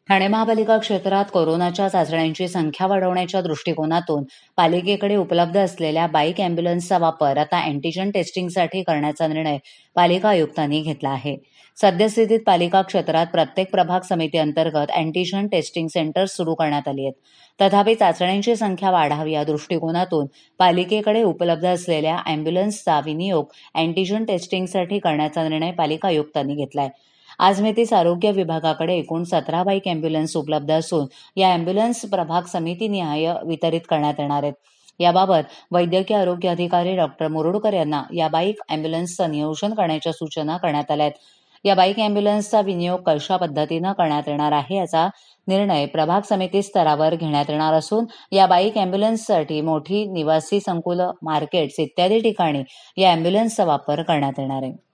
ठाणे महापालिका क्षेत्रात कोरोनाच्या चाचण्यांची संख्या वाढवण्याच्या दृष्टिकोनातून पालिकेकडे उपलब्ध असलेल्या बाईक अँब्युलन्सचा वापर आता अँटीजन टेस्टिंगसाठी करण्याचा निर्णय पालिका आयुक्तांनी घेतला आहे. सद्यस्थितीत पालिका क्षेत्रात प्रत्येक प्रभाग समिती अंतर्गत अँटीजन टेस्टिंग सेंटर्स सुरू करण्यात आली आहेत. तथापि चाचण्यांची संख्या वाढावी या दृष्टिकोनातून पालिकेकडे उपलब्ध असलेल्या अँब्युलन्सचा विनियोग अँटीजन टेस्टिंगसाठी करण्याचा निर्णय पालिका आयुक्तांनी घेतलाय. आज मितीस आरोग्य विभागाकडे एकूण 17 बाईक अँब्युलन्स उपलब्ध असून या अँब्युलन्स प्रभाग समितीनिहाय वितरित करण्यात येणार आहेत. याबाबत वैद्यकीय आरोग्य अधिकारी डॉक्टर मुरुडकर यांना या बाईक अँब्युलन्सचं नियोजन करण्याच्या सूचना करण्यात आल्या आहेत. या बाईक अँब्युलन्सचा विनियोग कशा पद्धतीनं करण्यात येणार आहे याचा निर्णय प्रभाग समिती स्तरावर घेण्यात येणार असून या बाईक अँब्युलन्ससाठी मोठी निवासी संकुलं, मार्केट्स इत्यादी ठिकाणी या अँब्युलन्सचा वापर करण्यात येणार आहे.